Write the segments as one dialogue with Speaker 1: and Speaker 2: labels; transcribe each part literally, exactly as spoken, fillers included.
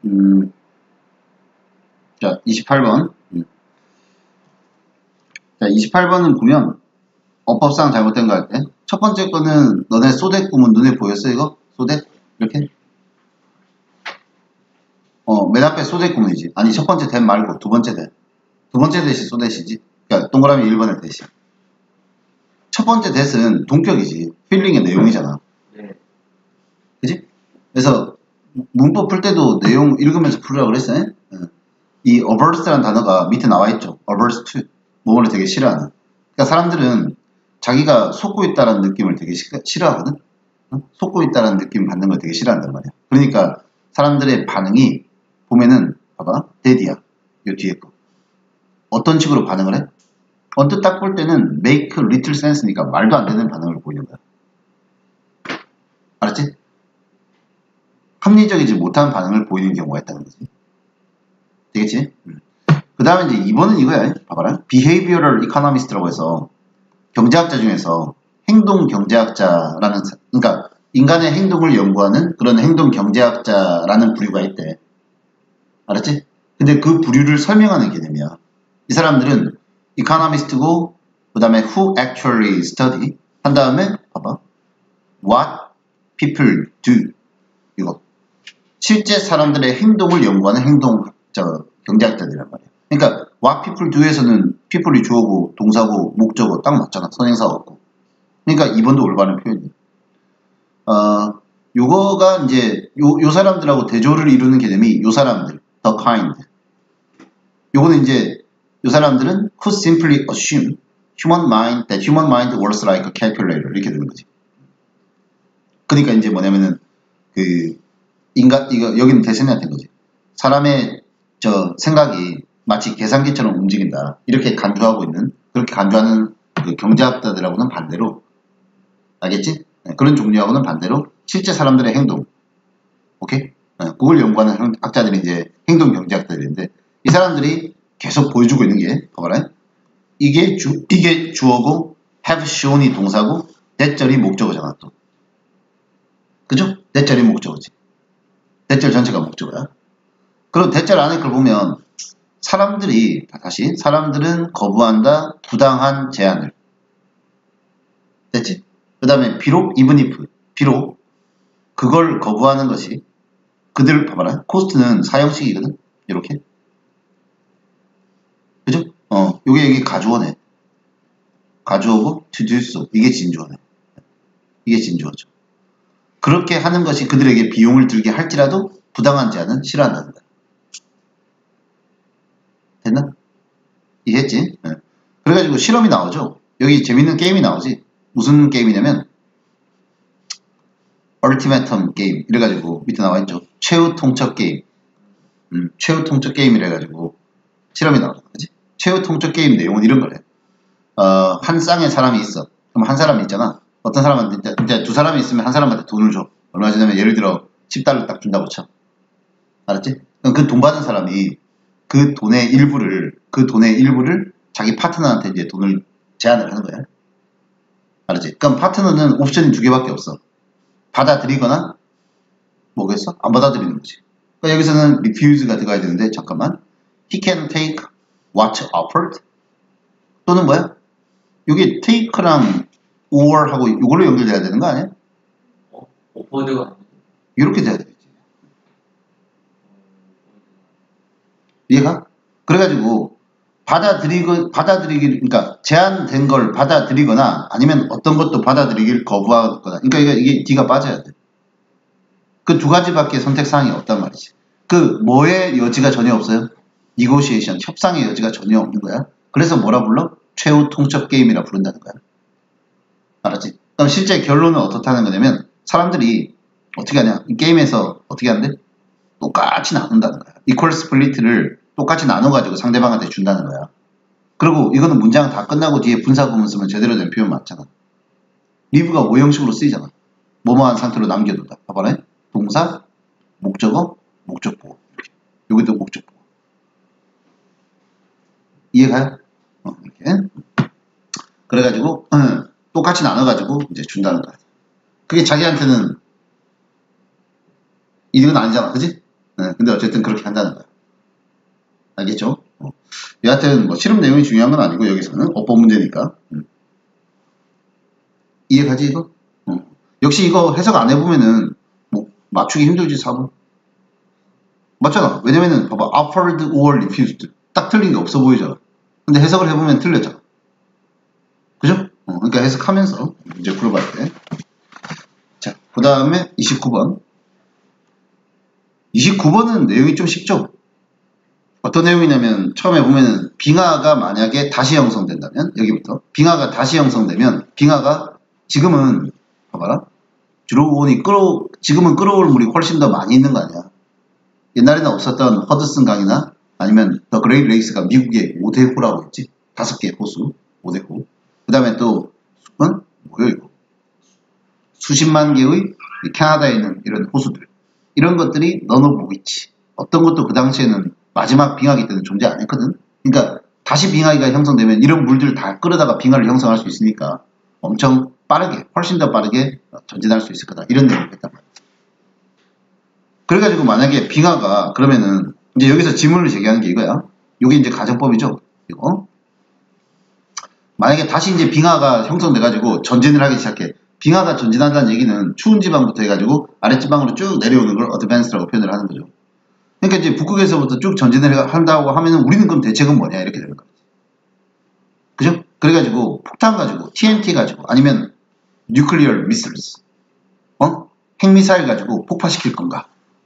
Speaker 1: 음, 자, 이십팔 번. 음. 자, 이십팔 번은 보면, 어법상 잘못된 거 할 때. 첫 번째 거는, 너네 소댓 구문 눈에 보였어, 이거? 소댓? 이렇게? 어, 맨 앞에 소댓 구문이지. 아니, 첫 번째 대 말고, 두 번째 대. 두 번째 대시 소댓이지. 그러니까, 동그라미 일 번의 대시. 첫 번째 대는 동격이지. 필링의 내용이잖아.
Speaker 2: 네.
Speaker 1: 그지? 그래서, 문법 풀 때도 내용 읽으면서 풀으라고 그랬어요. 이 averse라는 단어가 밑에 나와 있죠. averse to. 뭐를 되게 싫어하는. 그러니까 사람들은 자기가 속고 있다는 느낌을 되게 시, 싫어하거든. 어? 속고 있다는 느낌 받는 걸 되게 싫어한단 말이야. 그러니까 사람들의 반응이 보면은 봐봐. dead이야. 요 뒤에 거. 어떤 식으로 반응을 해? 언뜻 딱 볼 때는 make little sense니까 말도 안 되는 반응을 보이는 거야. 알았지? 합리적이지 못한 반응을 보이는 경우가 있다는 거지. 되겠지? 음. 그 다음에 이제 이 번은 이거야. 봐봐라. behavioral economist라고 해서 경제학자 중에서 행동 경제학자라는, 그러니까 인간의 행동을 연구하는 그런 행동 경제학자라는 부류가 있대. 알았지? 근데 그 부류를 설명하는 개념이야. 이 사람들은 economist고, 그 다음에 who actually study 한 다음에 봐봐. what people do. 이거. 실제 사람들의 행동을 연구하는 행동 저, 경제학자들이란 말이야. 그러니까 what people do에서는 people이 주어고 동사고 목적어 딱 맞잖아. 선행사가 없고. 그러니까 이 번도 올바른 표현이야. 어, 요거가 이제 요, 요 사람들하고 대조를 이루는 개념이 요 사람들, the kind. 요거는 이제 요 사람들은 who simply assume human mind that human mind works like a calculator 이렇게 되는 거지. 그러니까 이제 뭐냐면은 그 인간 이거 여기는 대세한테 된 거지. 사람의 저 생각이 마치 계산기처럼 움직인다. 이렇게 간주하고 있는, 그렇게 간주하는 그 경제학자들하고는 반대로, 알겠지? 네, 그런 종류하고는 반대로 실제 사람들의 행동, 오케이? 네, 그걸 연구하는 학자들이 이제 행동 경제학자들인데, 이 사람들이 계속 보여주고 있는 게, 봐봐라. 이게 주, 이게 주어고, have shown이 동사고, that절이 목적어잖아, 또. 그죠? that절이 목적어지. that절 전체가 목적어야. 그리고 that절 안에 걸 보면, 사람들이, 다시, 사람들은 거부한다, 부당한 제안을. 됐지? 그 다음에, 비록, even if, 비록, 그걸 거부하는 것이, 그들, 봐봐라. 코스트는 사형식이거든? 이렇게. 그죠? 어, 요게, 이게 가주어네. 가주어고, to do so. 이게 진주어네. 이게 진주어죠. 그렇게 하는 것이 그들에게 비용을 들게 할지라도, 부당한 제안은 싫어한다는 거야. 됐나? 이해했지? 네. 그래가지고 실험이 나오죠. 여기 재밌는 게임이 나오지. 무슨 게임이냐면 얼티메텀 게임 이래가지고 밑에 나와있죠. 최후 통첩 게임. 음, 최후 통첩 게임이래가지고 실험이 나오죠. 그치? 최후 통첩 게임 내용은 이런 거래. 어, 한 쌍에 사람이 있어. 그럼 한 사람이 있잖아. 어떤 사람한테 이제 두 사람이 있으면 한 사람한테 돈을 줘. 얼마 전에 예를 들어 십 달러 딱 준다고 쳐. 알았지? 그럼 그 돈 받은 사람이 그 돈의 일부를, 그 돈의 일부를 자기 파트너한테 이제 돈을 제안을 하는 거야. 알았지? 그럼 파트너는 옵션이 두 개밖에 없어. 받아들이거나, 뭐겠어? 안 받아들이는 거지. 그러니까 여기서는 refuse가 들어가야 되는데, 잠깐만. He can take what offered? 또는 뭐야? 여기 take랑 or 하고 이걸로 연결돼야 되는 거 아니야?
Speaker 2: 어? 오퍼드가
Speaker 1: 이렇게 돼야 되겠지. 이해가? 그래가지고 받아들이고 받아들이기 그러니까 제한된 걸 받아들이거나 아니면 어떤 것도 받아들이기를 거부하거나 그러니까 이게, 이게 D가 빠져야 돼. 그 두 가지밖에 선택 사항이 없단 말이지. 그 뭐의 여지가 전혀 없어요? negotiation 협상의 여지가 전혀 없는 거야. 그래서 뭐라 불러? 최후 통첩 게임이라 부른다는 거야. 알았지? 그럼 실제 결론은 어떻다는 거냐면 사람들이 어떻게 하냐? 이 게임에서 어떻게 한대? 똑같이 나눈다는 거야. 이퀄 스플리트를 똑같이 나눠가지고 상대방한테 준다는 거야. 그리고 이거는 문장 다 끝나고 뒤에 분사구문 쓰면 제대로 된 표현 맞잖아. 리브가 오형식으로 쓰이잖아. 뭐뭐한 상태로 남겨둔다. 봐봐라. 동사, 목적어, 목적보호. 여기도 목적보호. 이해가요? 어, 이렇게. 그래가지고 음, 똑같이 나눠가지고 이제 준다는 거야. 그게 자기한테는 이득은 아니잖아. 그지? 네, 근데 어쨌든 그렇게 한다는 거야. 알겠죠? 어. 여하튼 뭐 실험 내용이 중요한 건 아니고 여기서는 어법 문제니까. 음. 이해가지 이거? 어. 역시 이거 해석 안 해보면은 뭐 맞추기 힘들지 사부. 맞잖아. 왜냐면은 봐봐 offered or refused 딱 틀린 게 없어 보이잖아. 근데 해석을 해보면 틀렸잖아. 그죠? 어, 그러니까 해석하면서 문제 풀어봐야 돼. 자, 그 다음에 이십구 번. 이십구 번은 내용이 좀 쉽죠? 어떤 내용이냐면 처음에 보면은 빙하가 만약에 다시 형성된다면 여기부터 빙하가 다시 형성되면 빙하가 지금은 봐봐라 주로온이 끌어 지금은 끌어올 물이 훨씬 더 많이 있는 거 아니야. 옛날에는 없었던 허드슨 강이나 아니면 더 그레이트 레이스가 미국의 오 대 호라고 했지. 다섯 개 호수 오 대 호. 그 다음에 또 응? 뭐야 이거 수십만 개의 캐나다에 있는 이런 호수들 이런 것들이 넌어보고 있지. 어떤 것도 그 당시에는 마지막 빙하기 때는 존재 안 했거든. 그러니까 다시 빙하기가 형성되면 이런 물들 다 끌어다가 빙하를 형성할 수 있으니까 엄청 빠르게 훨씬 더 빠르게 전진할 수 있을 거다. 이런 내용을 했단 말이야. 그래가지고 만약에 빙하가 그러면은 이제 여기서 질문을 제기하는 게 이거야. 이게 이제 가정법이죠. 이거 만약에 다시 이제 빙하가 형성돼가지고 전진을 하기 시작해. 빙하가 전진한다는 얘기는 추운 지방부터 해가지고 아랫지방으로 쭉 내려오는 걸 어드밴스라고 표현을 하는 거죠. 그러니까 이제 북극에서부터 쭉 전진을 한다고 하면은 우리는 그럼 대책은 뭐냐 이렇게 되는 거지. 그죠? 그래가지고 폭탄 가지고 티엔티 가지고 아니면 뉴클리어 미슬스 어? 핵미사일 가지고 폭파시킬 건가?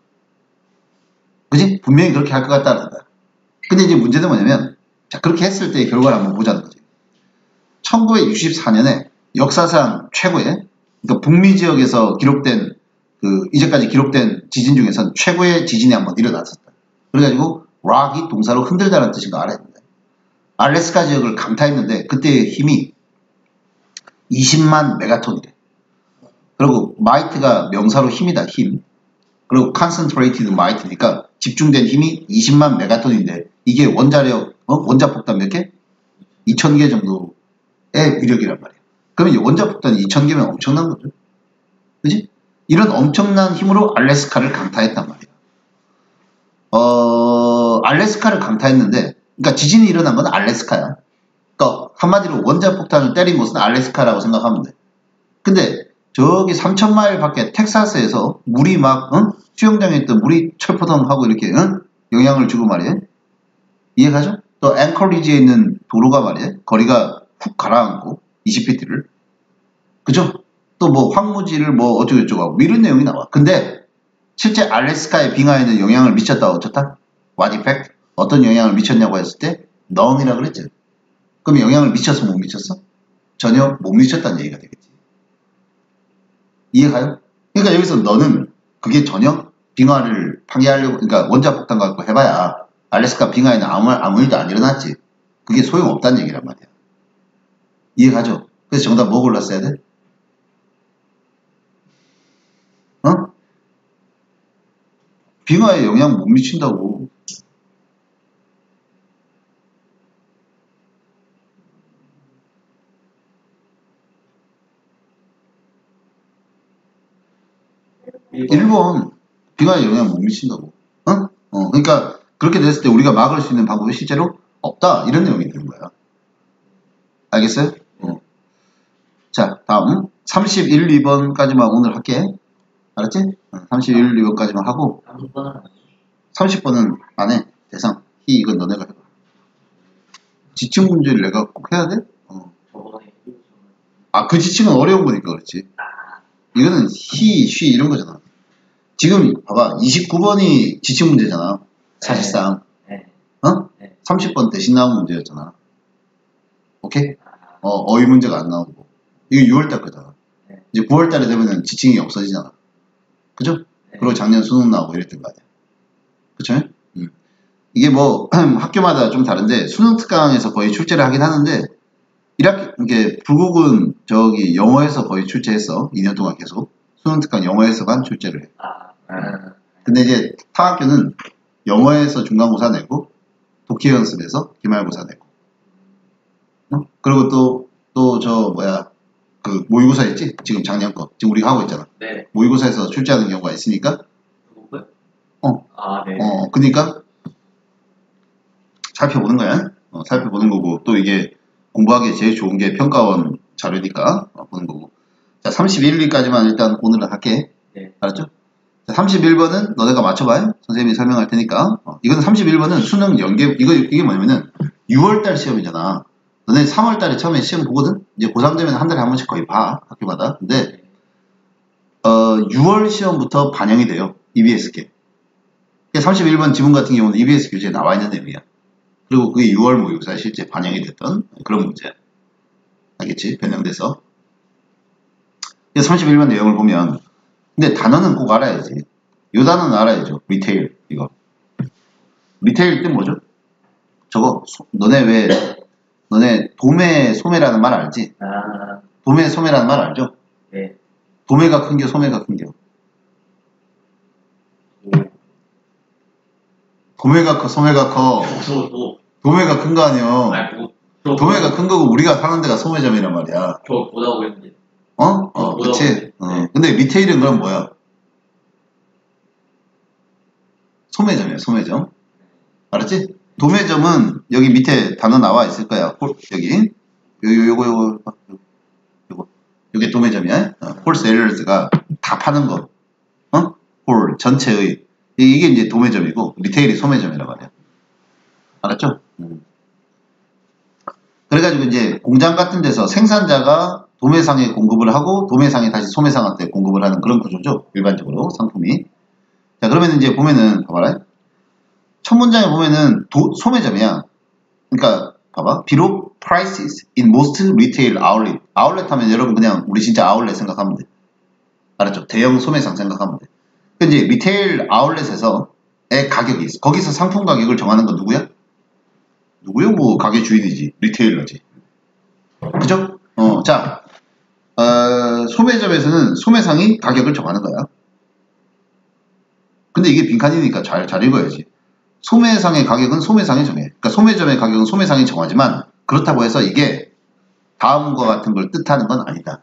Speaker 1: 그지? 분명히 그렇게 할 것 같다는 거야. 근데 이제 문제는 뭐냐면 자 그렇게 했을 때의 결과를 한번 보자는 거지. 천구백육십사 년에 역사상 최고의 그러니까 북미 지역에서 기록된 그 이제까지 기록된 지진 중에선 최고의 지진이 한번 일어났었다. 그래가지고 락이 동사로 흔들다는 뜻인 거 알아야 된다. 알래스카 지역을 강타했는데 그때의 힘이 이십만 메가톤이래. 그리고 마이트가 명사로 힘이다 힘. 그리고 concentrated might니까 집중된 힘이 이십만 메가톤인데 이게 원자력 어? 원자폭탄 몇 개? 이천 개 정도의 위력이란 말이야. 그러면 원자폭탄이 이천 개면 엄청난 거죠. 그지? 이런 엄청난 힘으로 알래스카를 강타했단 말이야. 어, 알래스카를 강타했는데, 그러니까 지진이 일어난 건 알래스카야. 그러니까 한마디로 원자폭탄을 때린 곳은 알래스카라고 생각하면 돼. 근데 저기 삼천 마일 밖에 텍사스에서 물이 막 응? 수영장에 있던 물이 철포성하고 이렇게 응? 영향을 주고 말이야. 이해가죠? 또 앵커리지에 있는 도로가 말이야. 거리가 훅 가라앉고 이십 피트를. 그죠? 또 뭐 황무지를 뭐 어쩌고저쩌고 하고 이런 내용이 나와. 근데 실제 알래스카의 빙하에는 영향을 미쳤다 어쩌다? What effect? 어떤 영향을 미쳤냐고 했을 때 none이라고 그랬죠. 그럼 영향을 미쳤어 못 미쳤어? 전혀 못 미쳤다는 얘기가 되겠지. 이해가요? 그러니까 여기서 너는 그게 전혀 빙하를 파괴하려고 그러니까 원자폭탄 갖고 해봐야 알래스카 빙하에는 아무, 아무 일도 안 일어났지. 그게 소용없다는 얘기란 말이야. 이해가죠? 그래서 정답 뭐 골랐어야 돼? 어? 빙하에 영향 못 미친다고. 일 번 빙하에 영향 못 미친다고. 어? 어, 그러니까 그렇게 됐을 때 우리가 막을 수 있는 방법이 실제로 없다. 이런 내용이 되는 거야. 알겠어요? 어. 자, 다음 삼십일, 이 번까지만 오늘 할게. 알았지? 어, 삼십일, 이 번까지만 하고
Speaker 2: 삼십 번은 아니지.
Speaker 1: 삼십 번은 안 해. 대상. 희 이건 너네가 해봐. 지침 문제를 내가 꼭 해야 돼? 어.
Speaker 2: 저번에
Speaker 1: 아, 그 지침은 어려운 거니까 그렇지. 이거는 희, 쉬 이런 거잖아. 지금 봐봐. 이십구 번이 지침 문제잖아. 사실상.
Speaker 2: 네.
Speaker 1: 어?
Speaker 2: 네.
Speaker 1: 삼십 번 대신 나온 문제였잖아. 오케이? 어, 어휘 문제가 안 나오고. 이거 유월 달 거잖아.
Speaker 2: 네.
Speaker 1: 이제 구월 달에 되면은 지침이 없어지잖아. 그죠?
Speaker 2: 네.
Speaker 1: 그리고 작년 수능 나오고 이랬던 거 아니야. 그쵸? 음. 이게 뭐 학교마다 좀 다른데 수능 특강에서 거의 출제를 하긴 하는데 일 학기 이게 불국은 저기 영어에서 거의 출제했어. 이 년 동안 계속 수능 특강 영어에서만 출제를 해.
Speaker 2: 아, 아.
Speaker 1: 근데 이제 타 학교는 영어에서 중간고사 내고 독해 연습에서 기말고사 내고 어? 그리고 또 또 저 뭐야 그 모의고사 있지? 지금 작년 거 지금 우리가 하고 있잖아.
Speaker 2: 네.
Speaker 1: 모의고사에서 출제하는 경우가 있으니까
Speaker 2: 누구?
Speaker 1: 어,
Speaker 2: 아, 네.
Speaker 1: 어, 그러니까 살펴보는 거야. 어, 살펴보는 거고 또 이게 공부하기에 제일 좋은 게 평가원 자료니까 어, 보는 거고. 자, 삼십일 일까지만 일단 오늘은 할게.
Speaker 2: 네.
Speaker 1: 알았죠? 자, 삼십일 번은 너네가 맞춰봐요. 선생님이 설명할 테니까. 어, 이거는 삼십일 번은 수능 연계, 이거, 이게 뭐냐면은 유월달 시험이잖아. 너네 삼월달에 처음에 시험 보거든? 이제 고삼 되면 한 달에 한 번씩 거의 봐. 학교마다. 근데, 어, 유월 시험부터 반영이 돼요. 이비에스계. 삼십일 번 지문 같은 경우는 이비에스 교재에 나와 있는 내용이야. 그리고 그게 유월 모의고사에 실제 반영이 됐던 그런 문제. 알겠지? 변형돼서. 삼십일 번 내용을 보면, 근데 단어는 꼭 알아야지. 요 단어는 알아야죠. 리테일, 이거. 리테일 뜻 뭐죠? 저거, 소, 너네 왜, 너네 도매, 소매라는 말 알지?
Speaker 2: 아,
Speaker 1: 도매, 소매라는 말 알죠?
Speaker 2: 네.
Speaker 1: 도매가 큰겨, 소매가 큰겨.
Speaker 2: 오,
Speaker 1: 도매가 커, 소매가 커.
Speaker 2: 도, 도.
Speaker 1: 도매가 큰 거 아니야.
Speaker 2: 아, 도. 저,
Speaker 1: 도매가 큰 거고 우리가 사는 데가 소매점이란 말이야.
Speaker 2: 저 보다 보겠는데.
Speaker 1: 어? 어, 그치? 어. 근데 리테일은 그럼 뭐야? 소매점이야, 소매점. 알았지? 도매점은 여기 밑에 단어 나와 있을 거야. 홀, 여기. 요, 요, 요거, 요거, 요거. 요게 도매점이야. 어, 홀세일러즈가 다 파는 거. 어? 홀, 전체의. 이게 이제 도매점이고, 리테일이 소매점이란 말이야. 알았죠? 음. 그래가지고 이제 공장 같은 데서 생산자가 도매상에 공급을 하고, 도매상이 다시 소매상한테 공급을 하는 그런 구조죠. 일반적으로 상품이. 자, 그러면 이제 보면은, 봐봐라. 첫 문장에 보면은 도, 소매점이야. 그러니까 봐봐. 비록 prices in most retail outlet. 아울렛 하면 여러분 그냥 우리 진짜 아울렛 생각하면 돼. 알았죠? 대형 소매상 생각하면 돼. 근데 이제 리테일 아울렛에서의 가격이 있어. 거기서 상품 가격을 정하는 건 누구야? 누구요? 뭐 가게 주인이지. 리테일러지. 그죠? 어, 자, 어, 소매점에서는 소매상이 가격을 정하는 거야. 근데 이게 빈칸이니까 잘, 잘 읽어야지. 소매상의 가격은 소매상이 정해. 그러니까 소매점의 가격은 소매상이 정하지만 그렇다고 해서 이게 다음과 같은 걸 뜻하는 건 아니다.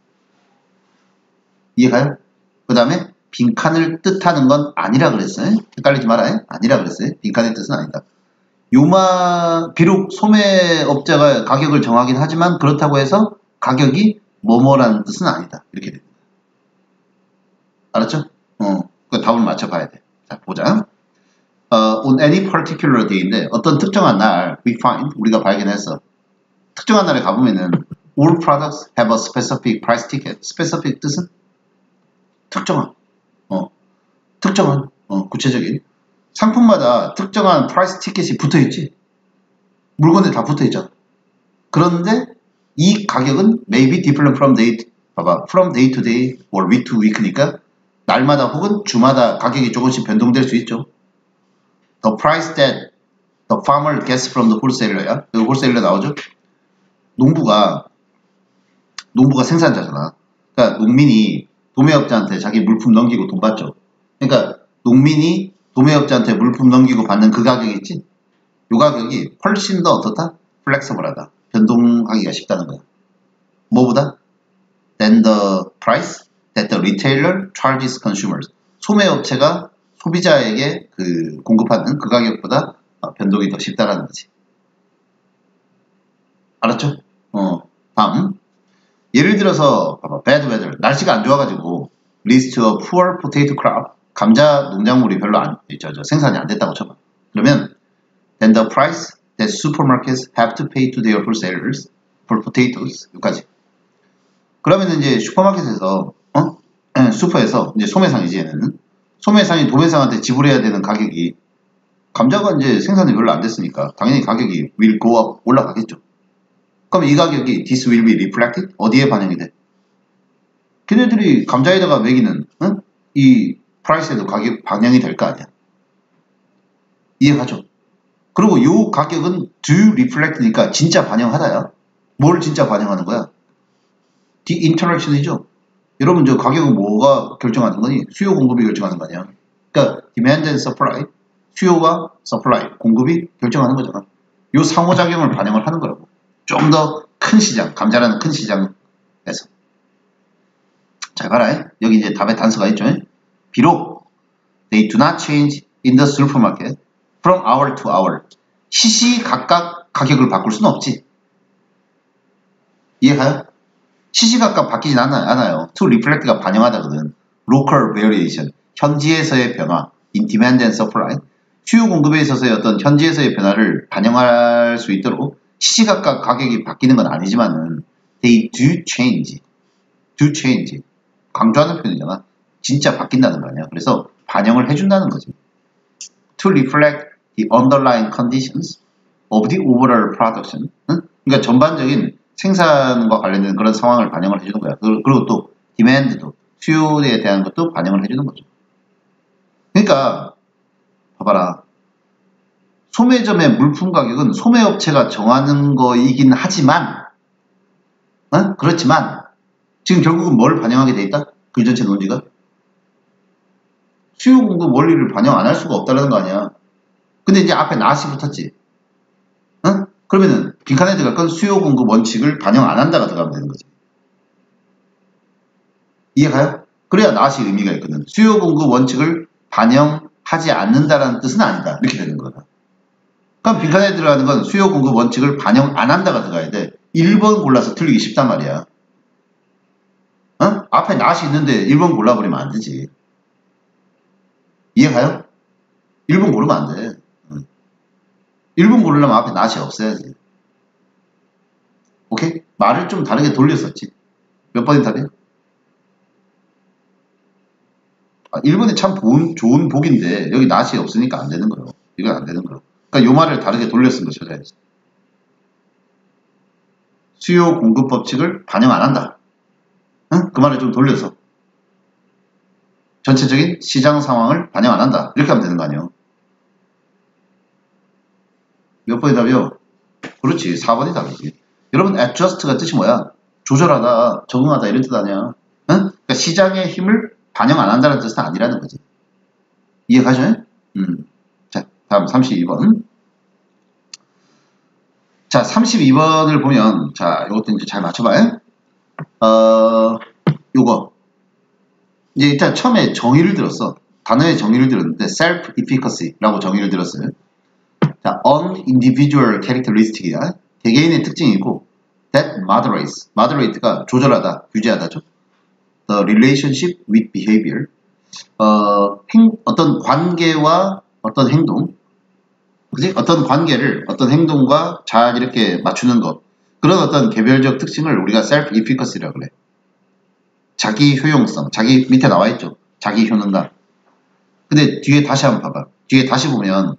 Speaker 1: 이해가요? 그 다음에 빈칸을 뜻하는 건 아니라 그랬어요. 헷갈리지 말아요. 아니라 그랬어요. 빈칸의 뜻은 아니다. 요마 비록 소매업자가 가격을 정하긴 하지만 그렇다고 해서 가격이 뭐뭐라는 뜻은 아니다. 이렇게 됩니다. 알았죠? 어, 그 답을 맞춰봐야 돼. 자, 보자. Uh, on any particular day인데 어떤 특정한 날 we find 우리가 발견했어. 특정한 날에 가보면은 all products have a specific price ticket. specific 뜻은 특정한, 어, 특정한, 어, 구체적인 상품마다 특정한 price ticket이 붙어있지. 물건에 다 붙어있잖아. 그런데 이 가격은 maybe different from day, 봐봐, from day to day or week to week니까 날마다 혹은 주마다 가격이 조금씩 변동될 수 있죠. The price that the farmer gets from the wholesaler야. 여기 wholesaler 나오죠? 농부가 농부가 생산자잖아. 그러니까 농민이 도매업자한테 자기 물품 넘기고 돈 받죠. 그러니까 농민이 도매업자한테 물품 넘기고 받는 그 가격이 있지? 이 가격이 훨씬 더 어떻다? 플렉서블하다. 변동하기가 쉽다는 거야. 뭐보다? Than the price that the retailer charges consumers. 소매업체가 소비자에게 그 공급하는 그 가격보다 변동이 더 쉽다라는 거지. 알았죠? 어, 다음. 예를 들어서 봐봐, bad weather. 날씨가 안 좋아가지고 leads to a poor potato crop. 감자 농작물이 별로 안, 저, 저, 생산이 안 됐다고 쳐봐. 그러면 then the price that supermarkets have to pay to their wholesalers for potatoes. 여기까지. 그러면 이제 슈퍼마켓에서 어? 슈퍼에서 이제 소매상이지 얘는. 소매상이 도매상한테 지불해야 되는 가격이 감자가 이제 생산이 별로 안 됐으니까 당연히 가격이 will go up 올라가겠죠. 그럼 이 가격이 this will be reflected 어디에 반영이 돼? 걔네들이 감자에다가 매기는 응? 이 프라이스에도 가격 반영이 될 거 아니야. 이해가죠? 그리고 이 가격은 do reflect니까 진짜 반영하다야. 뭘 진짜 반영하는 거야? the interaction이죠. 여러분 저 가격은 뭐가 결정하는 거니? 수요 공급이 결정하는 거 아니야. 그러니까 demand and supply, 수요와 supply, 공급이 결정하는 거잖아. 요 상호작용을 반영을 하는 거라고. 좀 더 큰 시장, 감자라는 큰 시장에서. 잘 봐라. 여기 이제 답의 단서가 있죠. 비록 They do not change in the supermarket from hour to hour. 시시각각 가격을 바꿀 수는 없지. 이해가요? 시시각각 바뀌진 않아, 않아요. To reflect가 반영하다거든. Local variation, 현지에서의 변화. In demand and supply, 수요 공급에 있어서의 어떤 현지에서의 변화를 반영할 수 있도록 시시각각 가격이 바뀌는 건 아니지만은 they do change, do change. 강조하는 표현이잖아. 진짜 바뀐다는 거 아니야. 그래서 반영을 해준다는 거지. To reflect the underlying conditions of the overall production. 응? 그러니까 전반적인 생산과 관련된 그런 상황을 반영을 해주는 거야. 그리고 또 demand도, 수요에 대한 것도 반영을 해주는 거죠. 그러니까 봐봐라. 소매점의 물품 가격은 소매업체가 정하는 거이긴 하지만 어? 그렇지만 지금 결국은 뭘 반영하게 돼 있다? 그 전체 논지가? 수요 공급 원리를 반영 안 할 수가 없다는 거 아니야. 근데 이제 앞에 not이 붙었지. 어? 그러면은 빈칸에 들어갈 건 수요 공급 원칙을 반영 안 한다가 들어가면 되는 거지. 이해가요? 그래야 not이 의미가 있거든. 수요 공급 원칙을 반영하지 않는다라는 뜻은 아니다. 이렇게 되는 거다. 그럼 빈칸에 들어가는 건 수요 공급 원칙을 반영 안 한다가 들어가야 돼. 일 번 골라서 틀리기 쉽단 말이야. 어? 앞에 not이 있는데 일 번 골라버리면 안 되지. 이해가요? 일 번 고르면 안 돼. 응. 일 번 고르려면 앞에 not이 없어야지. 오케이? 말을 좀 다르게 돌렸었지. 몇 번이 답이야? 아, 일 번이 참 좋은, 좋은 복인데 여기 not이 없으니까 안 되는 거예요. 이건 안 되는 거예요. 그러니까 요 말을 다르게 돌려 쓴 거 찾아야지. 수요 공급 법칙을 반영 안 한다. 응? 그 말을 좀 돌려서 전체적인 시장 상황을 반영 안 한다. 이렇게 하면 되는 거 아니에요? 몇 번이 답이요? 그렇지. 사 번이 답이지. 여러분 adjust가 뜻이 뭐야? 조절하다, 적응하다 이런 뜻 아니야? 응? 그러니까 시장의 힘을 반영 안 한다는 뜻은 아니라는 거지. 이해가죠? 음. 자, 다음 삼십이 번. 자, 삼십이 번을 보면, 자, 이것도 이제 잘 맞춰봐요. 어, 요거. 이제 일단 처음에 정의를 들었어. 단어의 정의를 들었는데, self-efficacy라고 정의를 들었어요. 자, unindividual characteristic이야. 개개인의 특징이고, that moderates. moderate가 조절하다, 규제하다죠. The relationship with behavior. 어, 행, 어떤 관계와 어떤 행동. 그지? 어떤 관계를 어떤 행동과 잘 이렇게 맞추는 것. 그런 어떤 개별적 특징을 우리가 self-efficacy라고 그래. 자기 효용성. 자기 밑에 나와 있죠. 자기 효능감. 근데 뒤에 다시 한번 봐봐. 뒤에 다시 보면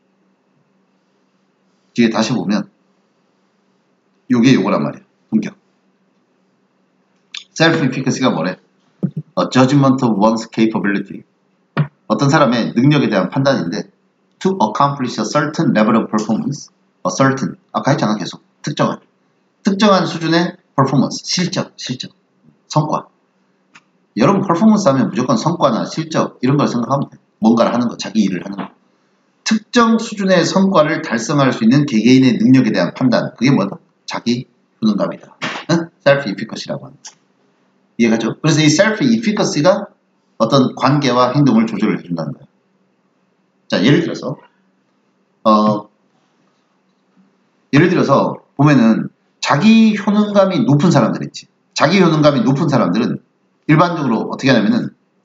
Speaker 1: 뒤에 다시 보면 요게 요거란 말이야. 본격. self-efficacy가 뭐래? A judgment of one's capability. 어떤 사람의 능력에 대한 판단인데 to accomplish a certain level of performance. a certain. 아까 했잖아 계속. 특정한. 특정한 수준의 performance. 실적. 실적. 성과. 여러분 퍼포먼스 하면 무조건 성과나 실적 이런 걸 생각하면 돼. 뭔가를 하는 거. 자기 일을 하는 거. 특정 수준의 성과를 달성할 수 있는 개개인의 능력에 대한 판단. 그게 뭐다? 자기 효능감이다. 응? self-efficacy라고 합니다. 이해가죠? 그래서 이 self-efficacy가 어떤 관계와 행동을 조절을 해준다는 거예요. 자, 예를 들어서, 어, 예를 들어서, 보면은, 자기 효능감이 높은 사람들 있지. 자기 효능감이 높은 사람들은 일반적으로 어떻게 하냐면은,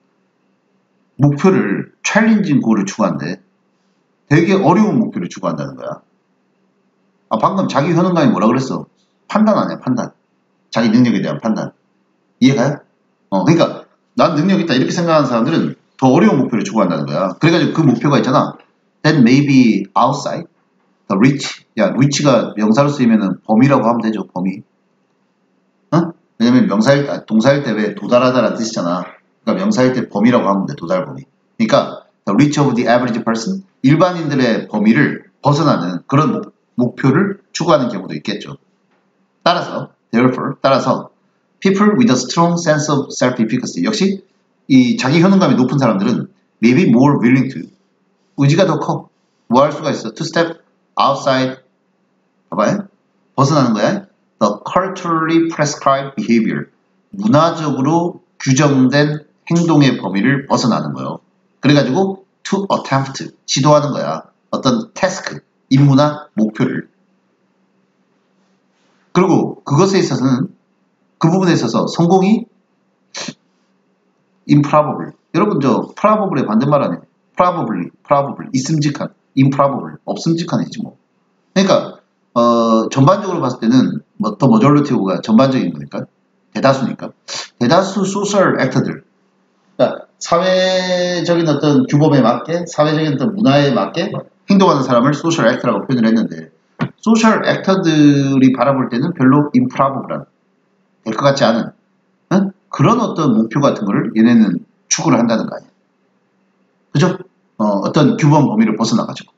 Speaker 1: 목표를, 챌린징 골을 추구한대. 되게 어려운 목표를 추구한다는 거야. 아, 방금 자기 효능감이 뭐라 그랬어? 판단 아니야, 판단. 자기 능력에 대한 판단. 이해가요? 어, 그러니까, 난 능력 있다, 이렇게 생각하는 사람들은 더 어려운 목표를 추구한다는 거야. 그래가지고 그 목표가 있잖아. That may be outside the reach. 야, reach가 명사로 쓰이면은 범위라고 하면 되죠. 범위. 어? 왜냐면 명사일, 아, 동사일 때 왜 도달하다라는 뜻이잖아. 그러니까 명사일 때 범위라고 하면 돼. 도달 범위. 그러니까 the reach of the average person. 일반인들의 범위를 벗어나는 그런 목, 목표를 추구하는 경우도 있겠죠. 따라서, therefore, 따라서 people with a strong sense of self-efficacy. 역시 이 자기 효능감이 높은 사람들은 maybe more willing to. 의지가 더 커. 뭐 할 수가 있어? To step outside. 봐봐요. 벗어나는 거야. The culturally prescribed behavior. 문화적으로 규정된 행동의 범위를 벗어나는 거예요. 그래가지고 to attempt, 시도하는 거야. 어떤 task, 임무나 목표를. 그리고 그것에 있어서는 그 부분에 있어서 성공이 improbable. 여러분 저 probable의 반대말 아니에요? probably, probable, 있음직한, improbable, 없음직한이지 뭐. 그러니까 어, 전반적으로 봤을 때는 뭐 더 머저리티가 전반적인 거니까 대다수니까 대다수 소셜 액터들, 그러니까 사회적인 어떤 규범에 맞게 사회적인 어떤 문화에 맞게 행동하는 사람을 소셜 액터라고 표현을 했는데 소셜 액터들이 바라볼 때는 별로 improbable한 될 것 같지 않은 응? 그런 어떤 목표 같은 거를 얘네는 추구를 한다는 거 아니야. 그죠? 어, 어떤 규범 범위를 벗어나가지고.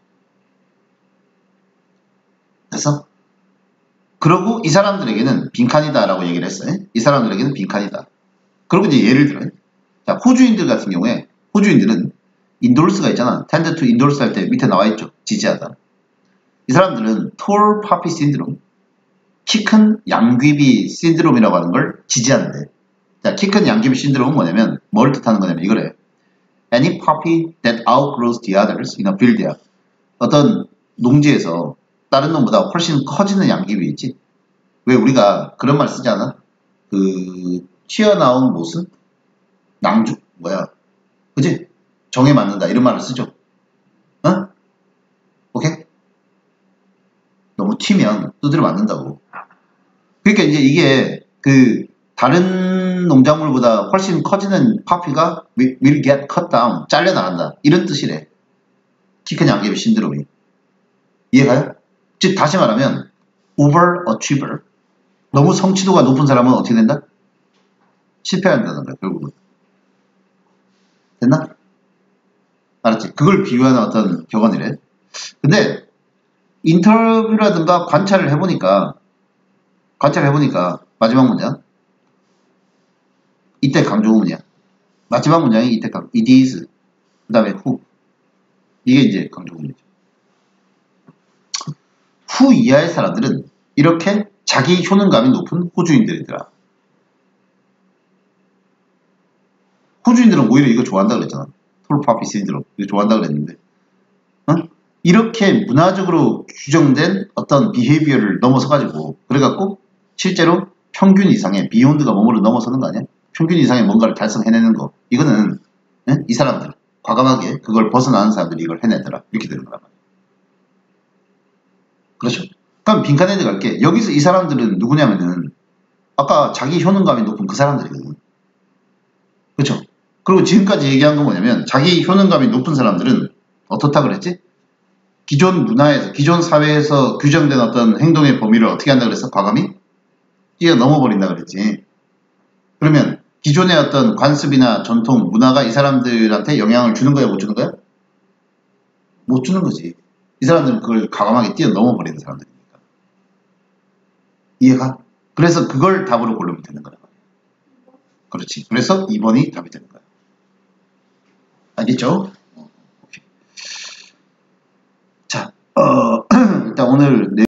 Speaker 1: 그래서 그러고 이 사람들에게는 빈칸이다라고 얘기를 했어요. 이 사람들에게는 빈칸이다. 그리고 이제 예를 들어요. 자, 호주인들 같은 경우에 호주인들은 인돌스가 있잖아. tend to endorse 할 때 밑에 나와 있죠. 지지하다. 이 사람들은 tall poppy syndrome, 키 큰 양귀비 신드롬이라고 하는 걸 지지하는데, 자, 키 큰 양귀비 신드롬은 뭐냐면 뭘 뜻하는 거냐면 이거래. Any poppy that outgrows the others in a field야. 어떤 농지에서 다른 놈보다 훨씬 커지는 양귀비 있지. 왜 우리가 그런 말 쓰지 않아? 그 튀어나온 모습? 낭주 뭐야? 그지? 정에 맞는다 이런 말을 쓰죠. 어? 오케이? 너무 튀면 두드려 맞는다고. 그러니까 이제 이게 그 다른 농작물보다 훨씬 커지는 파피가 will get cut down, 잘려나간다 이런 뜻이래. 키 큰 양귀비 신드롬이. 이해가요? 즉 다시 말하면 overachiever, 너무 성취도가 높은 사람은 어떻게 된다? 실패한다는 거야 결국은. 됐나? 알았지? 그걸 비유하는 어떤 격언이래. 근데 인터뷰라든가 관찰을 해보니까 관찰을 해보니까 마지막 문장 이때 강조문이야. 마지막 문장이 이때 강조 it is 그 다음에 who, 이게 이제 강조문이죠. 후 이하의 사람들은 이렇게 자기 효능감이 높은 호주인들이더라. 호주인들은 오히려 이거 좋아한다 그랬잖아. 톨파피 신드롬 이거 좋아한다 그랬는데 어? 이렇게 문화적으로 규정된 어떤 비헤이비어를 넘어서가지고 그래갖고 실제로 평균 이상의 비욘드가 몸으로 넘어서는 거 아니야? 평균 이상의 뭔가를 달성해내는 거. 이거는 예? 이 사람들 과감하게 그걸 벗어나는 사람들이 이걸 해내더라. 이렇게 되는 거란 말이야. 그렇죠? 그럼 빈칸에 들어갈게. 여기서 이 사람들은 누구냐면은 아까 자기 효능감이 높은 그 사람들이거든. 그렇죠? 그리고 지금까지 얘기한 건 뭐냐면 자기 효능감이 높은 사람들은 어떻다 그랬지? 기존 문화에서 기존 사회에서 규정된 어떤 행동의 범위를 어떻게 한다 그랬어? 과감히 뛰어넘어 버린다 그랬지. 그러면 기존의 어떤 관습이나 전통 문화가 이 사람들한테 영향을 주는 거야 못 주는 거야? 못 주는 거지. 이 사람들은 그걸 과감하게 뛰어넘어 버리는 사람들이니까. 이해가? 그래서 그걸 답으로 고르면 되는 거란 말이야. 그렇지. 그래서 이 번이 답이 되는 거야. 알겠죠? 자, 어, 일단 오늘